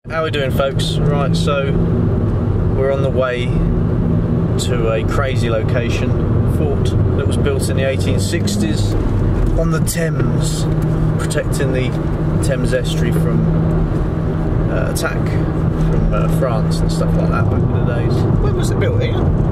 How are we doing, folks? Right, so we're on the way to a crazy location, fort that was built in the 1860s on the Thames, protecting the Thames estuary from attack from France and stuff like that back in the days. When was it built here?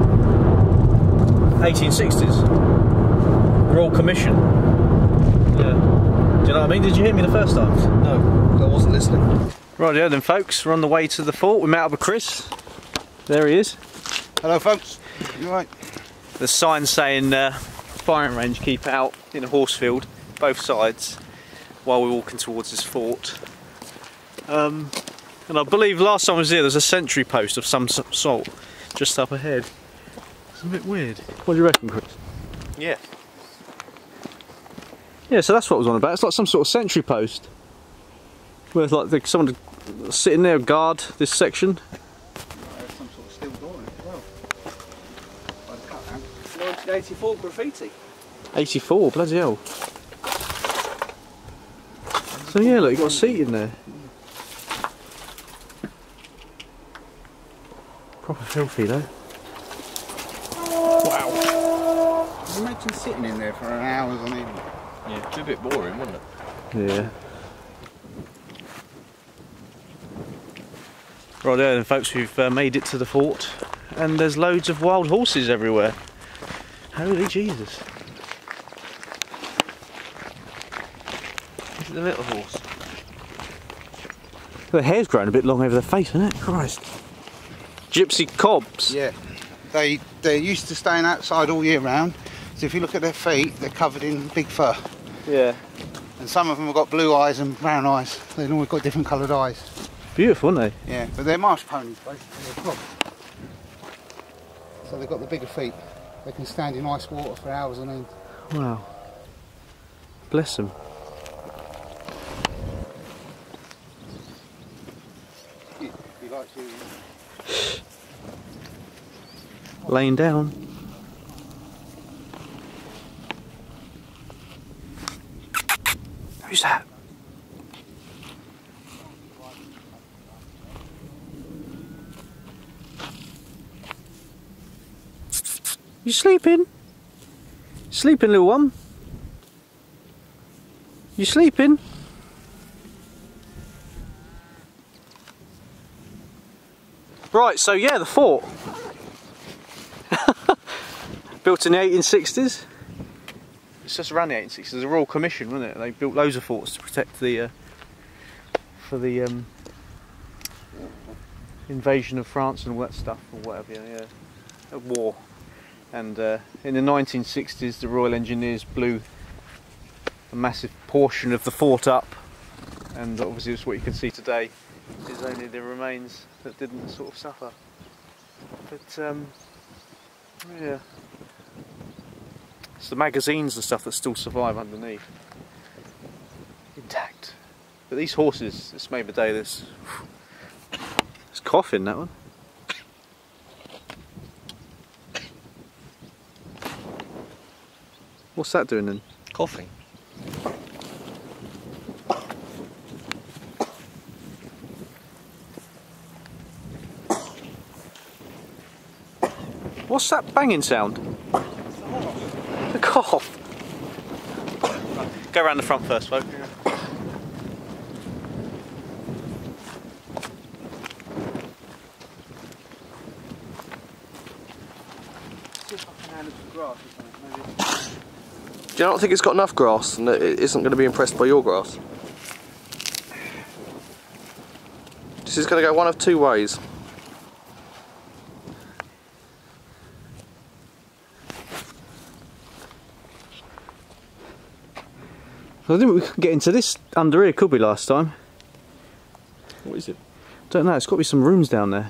1860s. Royal Commission. Yeah. Do you know what I mean? Did you hear me the first time? No, I wasn't listening. Right, yeah then, folks, we're on the way to the fort. We met up with Chris. There he is. Hello, folks. You right? The sign saying firing range, keep out in a horse field, both sides, while we're walking towards this fort. And I believe last time I was here, there's a sentry post of some sort just up ahead. It's a bit weird. What do you reckon, Chris? Yeah. Yeah, so that's what I was on about. It's like some sort of sentry post. Where like someone sitting there guard this section. There's some sort of steel door in it as well. By the cut out. 1984 graffiti. 84, bloody hell. So yeah, look, you've got a seat in there. Proper filthy though. Wow. Imagine sitting in there for an hour on end. Yeah, it'd be a bit boring, wouldn't it? Yeah. Right there then, folks, we've made it to the fort, and there's loads of wild horses everywhere. Holy Jesus. This is the little horse. The hair's grown a bit long over the face, isn't it? Christ. Gypsy cobs. Yeah. They're used to staying outside all year round. So if you look at their feet, they're covered in big fur. Yeah. And some of them have got blue eyes and brown eyes. They've always got different coloured eyes. Beautiful, aren't they? Yeah, but they're marsh ponies basically. They're cobs. So they've got the bigger feet. They can stand in ice water for hours on end. Wow. Bless them. You like to... Laying down. Who's that? You sleeping? Sleeping, little one? You sleeping? Right, so yeah, the fort. Built in the 1860s. It's just around the 1860s. There's a Royal Commission, wasn't it? They built loads of forts to protect the for the invasion of France and all that stuff, or whatever. Yeah, a war. And in the 1960s, the Royal Engineers blew a massive portion of the fort up, and obviously it's what you can see today is only the remains that didn't sort of suffer. But yeah, it's the magazines and stuff that still survive underneath, intact. But these horses, this made the day. This coughing, that one. What's that doing then? Coughing. What's that banging sound? The cough. Right, go around the front first, folks. Do you not think it's got enough grass and it isn't going to be impressed by your grass? This is going to go one of two ways. I think we could get into this under here, could we, last time? What is it? Don't know, it's got to be some rooms down there.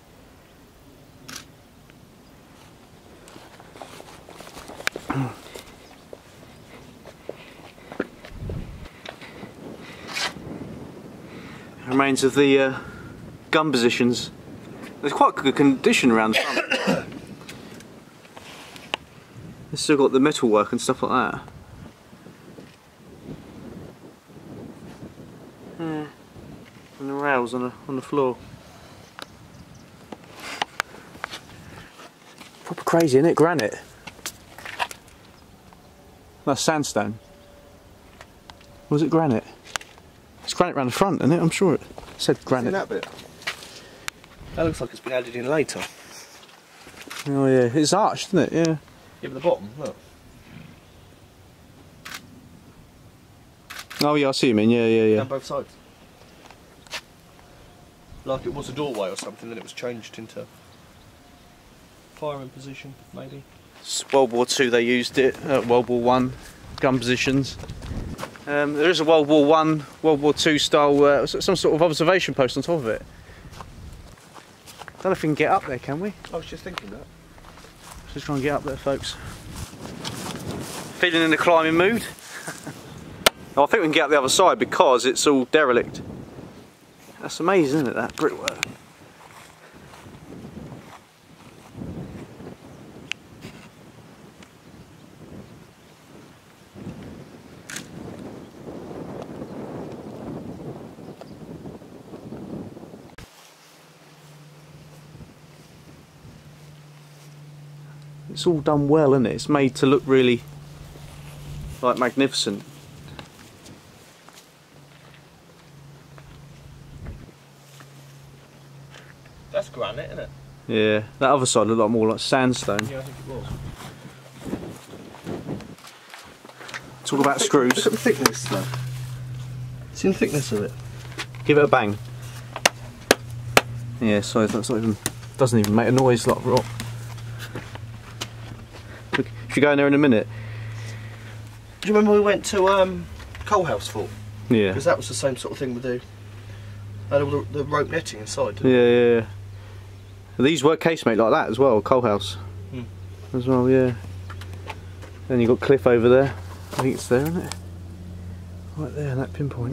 Remains of the gun positions. There's quite good condition around the front. It's still got the metal work and stuff like that. tiles on the floor. Proper crazy, isn't it? Granite. That's sandstone. Was it granite? It's granite around the front, isn't it? I'm sure it said granite. that bit? That looks like it's been added in later. Oh yeah, it's arched, isn't it? Yeah. Yeah, but the bottom, look. Oh yeah, I see what you mean. Yeah. Down both sides. Like it was a doorway or something, then it was changed into firing position, maybe. It's World War II they used it. World War I, gun positions. There is a World War I, World War II style, some sort of observation post on top of it. Don't know if we can get up there, can we? I was just thinking that. Just try and get up there, folks. Feeling in the climbing mood? Oh, I think we can get up the other side because it's all derelict. That's amazing, isn't it, that brickwork? It's all done well, isn't it? It's made to look really like magnificent. That's granite, isn't it? Yeah, that other side looked like more like sandstone. Yeah, I think it was. Talk about screws. Look at the thickness, though. See the thickness of it? Give it a bang. Yeah, so that's not even, doesn't even make a noise like rock. Look, should we go in there in a minute? Do you remember we went to Coal House Fort? Yeah. Because that was the same sort of thing we do. Had all the rope netting inside, didn't Yeah. These were casemate like that as well, Coal House. As well, yeah. Then you've got cliff over there. I think it's there, isn't it? Right there, that pinpoint.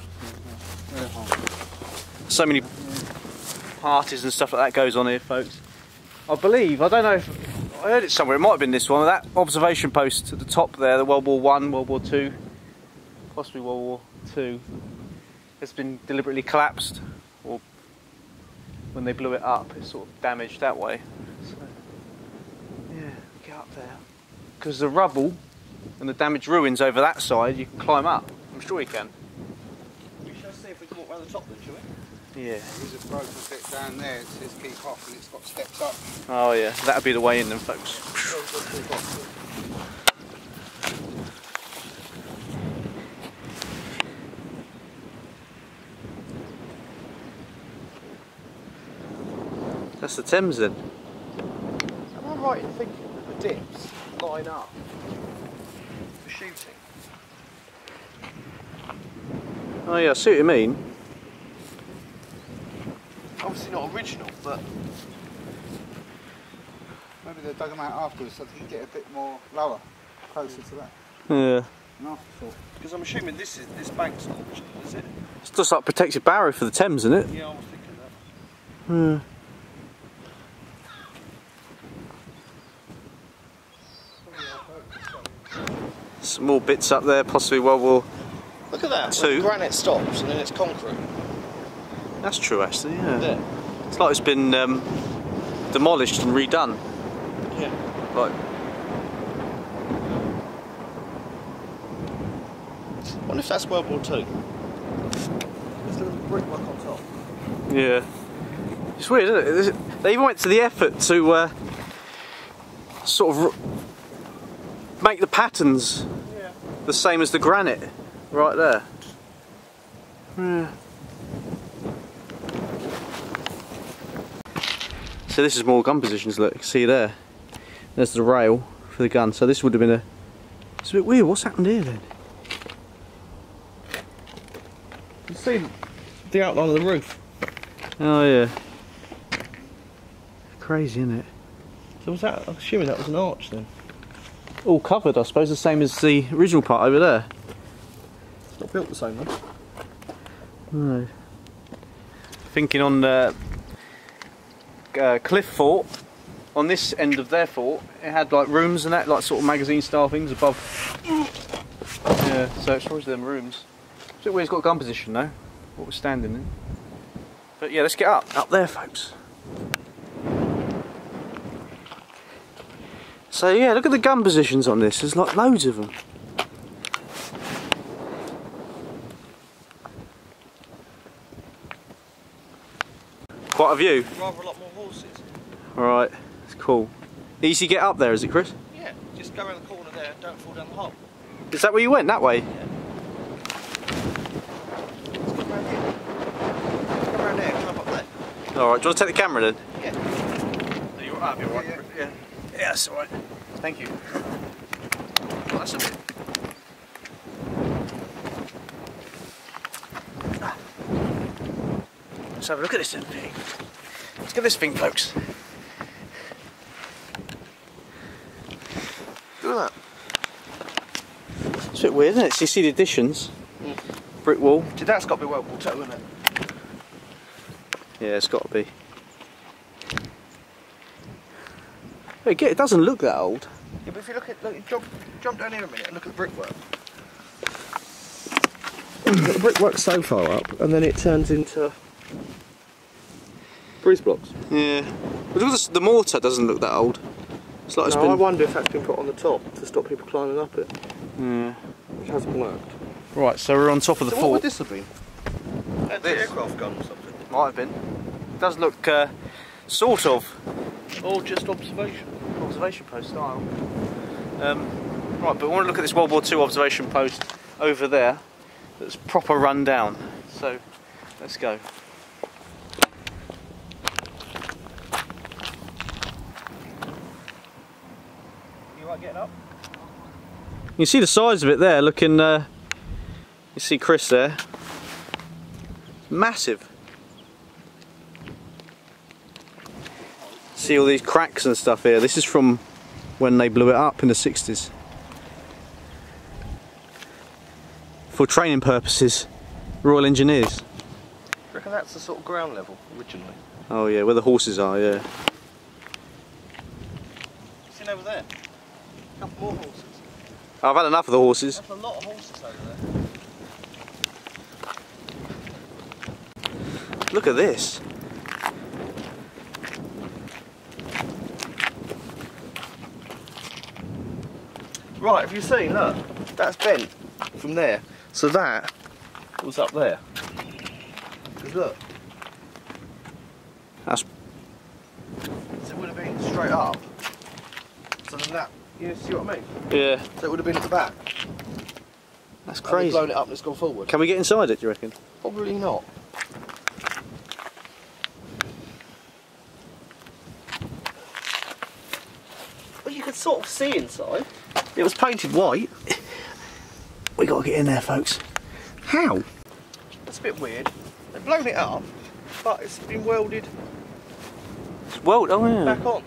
So many parties and stuff like that goes on here, folks. I believe, I don't know if I heard it somewhere, it might have been this one, that observation post at the top there, the World War I, World War II, possibly World War II, has been deliberately collapsed, or when they blew it up, it's sort of damaged that way. So, yeah, get up there. Because the rubble and the damaged ruins over that side, you can climb up. I'm sure you can. We shall see if we can walk around the top then, shall we? Yeah. There's a broken bit down there, it says keep off and it's got steps up. Oh yeah, that'll be the way in then, folks. That's the Thames then. Am I right in thinking that the dips line up for shooting? Oh yeah, I see what you mean. Obviously not original, but Maybe they dug them out afterwards so they can get a bit more lower, closer to that. Yeah. An afterthought. because I'm assuming this bank's not original, is it? It's just like a protected barrier for the Thames, isn't it? Yeah, I was thinking that. Yeah. Some more bits up there, possibly World War. Look at that. Two. The granite stops and then it's concrete. That's true, actually. Yeah. There. It's like it's been demolished and redone. Yeah. Like. I wonder if that's World War II. There's a little brickwork on top. Yeah. It's weird, isn't it? They even went to the effort to sort of make the patterns the same as the granite right there. Yeah. So this is more gun positions, look, see there? There's the rail for the gun, so this would have been a... It's a bit weird, what's happened here then? You see the outline of the roof? Oh yeah. Crazy, isn't it? So was that, I'm assuming that was an arch then? All covered, I suppose, the same as the original part over there. It's not built the same though. No. Thinking on Cliff Fort, on this end of their fort, it had like rooms and that, like sort of magazine style things above. Yeah, so it's probably them rooms. It's a bit weird, it's got a gun position though, what we're standing in. But yeah, let's get up there, folks. So yeah, look at the gun positions on this. There's like loads of them. Quite a view. Rather a lot more horses. Alright, it's cool. Easy to get up there, is it, Chris? Yeah, just go around the corner there and don't fall down the hole. Is that where you went, that way? Yeah. Let's go around here. Go around there, climb up there. Alright, do you want to take the camera then? Yeah. Are you alright? Yeah. Yeah, that's alright. Thank you. Oh, that's a bit. Let's have a look at this thing. Let's get this thing, folks. Look at that. It's a bit weird, isn't it? So you see the additions. Brick wall. That's got to be World War II, isn't it? Yeah, it's got to be. Again, it doesn't look that old. Yeah, but if you look at, jump down here a minute and look at the brickwork. The brickwork's so far up, and then it turns into breeze blocks. Yeah. But look at the mortar doesn't look that old. It's like it's No, been. I wonder if that's been put on the top to stop people climbing up it, Yeah. which hasn't worked. Right, so we're on top of the So fort. what would this have been? Anti-aircraft gun or something? Might have been. It does look sort of. Or just observation? Observation post style. Right, but we want to look at this World War II observation post over there that's proper run down. So let's go. You like getting up? You can see the size of it there, looking, you see Chris there. Massive. See all these cracks and stuff here. This is from when they blew it up in the 60s. For training purposes, Royal Engineers. I reckon that's the sort of ground level originally. Oh yeah, where the horses are, yeah. Seen over there? A couple more horses. I've had enough of the horses. That's a lot of horses over there. Look at this. Right, have you seen? Look, that's bent from there. So that was up there. 'Cause look. That's So it would have been straight up. So then that, you see what I mean? yeah. So it would have been at the back. That's And they've crazy. blown it up and it's gone forward. Can we get inside it, do you reckon? Probably not. Well, you could sort of see inside. It was painted white. We gotta get in there, folks. How? That's a bit weird. They've blown it up, but it's been welded It's well, oh yeah. back on.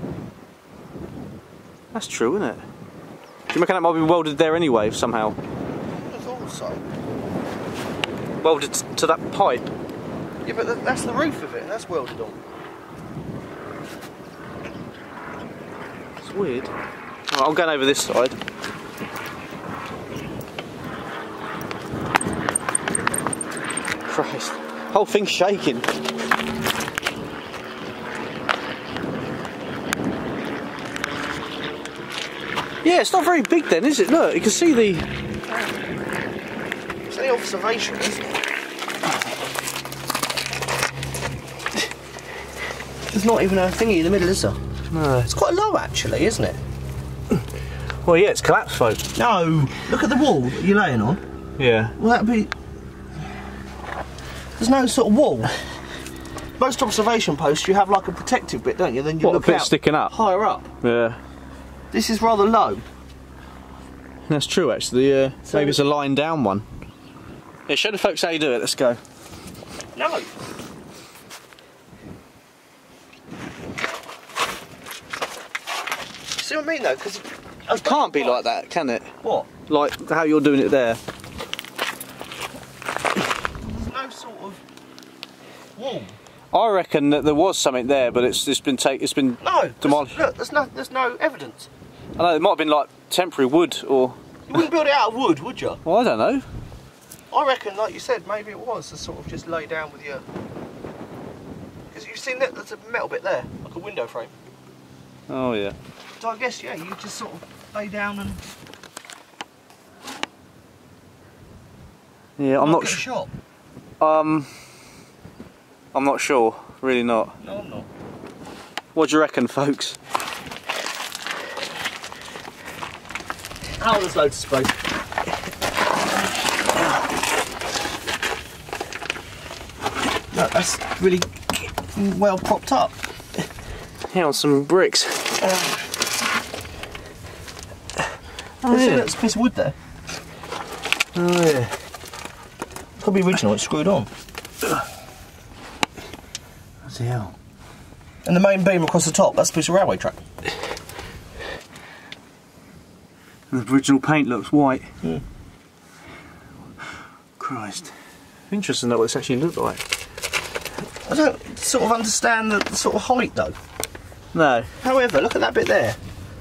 That's true, isn't it? Do you reckon that might be welded there anyway, somehow? I thought so. Welded to that pipe? Yeah, but that's the roof of it, and that's welded on. It's weird. Right, I'm going over this side. Christ. Whole thing's shaking. Yeah, it's not very big then, is it? Look, you can see the... It's the observation, isn't it? There's not even a thingy in the middle, is there? No. It's quite low, actually, isn't it? Well, yeah, it's collapsed, folks. No! Look at the wall that you're laying on. Yeah. Well, that'd be... There's no sort of wall. Most observation posts, you have like a protective bit, don't you? Then you What, a look bit out sticking up? higher up. Yeah. This is rather low. That's true, actually. So- Maybe it's a lying down one. Yeah, show the folks how you do it. Let's go. No. See what I mean, though? Because It can't be like that, can it? What? Like how you're doing it there. There's no sort of wall. I reckon that there was something there, but it's been No. demolished. Look, there's no evidence. I know it might have been like temporary wood or. You wouldn't build it out of wood, would you? Well, I don't know. I reckon, like you said, maybe it was to sort of just lay down with your Because you've seen that, there's a metal bit there, like a window frame. Oh yeah. So I guess, yeah, you just sort of lay down and Yeah, I'm not get a sure. shot. I'm not sure. Really not. No, I'm not. What do you reckon, folks? Oh, there's loads of space. No, that's really well propped up. Here on some bricks. Oh, yeah. There's a piece of wood there. Oh yeah. Could be original, it's screwed on. What's the hell? And the main beam across the top, that's a piece of railway track. The original paint looks white. Hmm. Christ. Interesting to know what this actually looked like. I don't sort of understand the sort of height though. No. However, look at that bit there.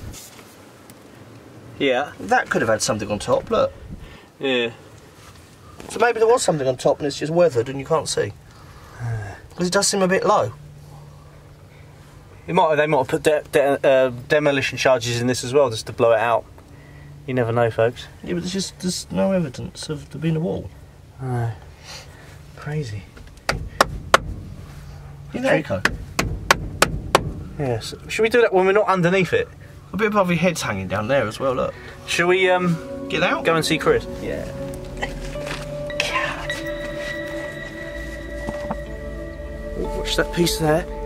Yeah. That could have had something on top, look. Yeah. So maybe there was something on top and it's just weathered and you can't see. Because it does seem a bit low. They might have put demolition charges in this as well, just to blow it out. You never know, folks. Yeah, but there's no evidence of there being a wall. No. Crazy. You know, Eco. Yes. Should we do that when we're not underneath it? A bit above your head's hanging down there as well, look. Shall we Get out? go and see Chris? Yeah. Watch that piece there.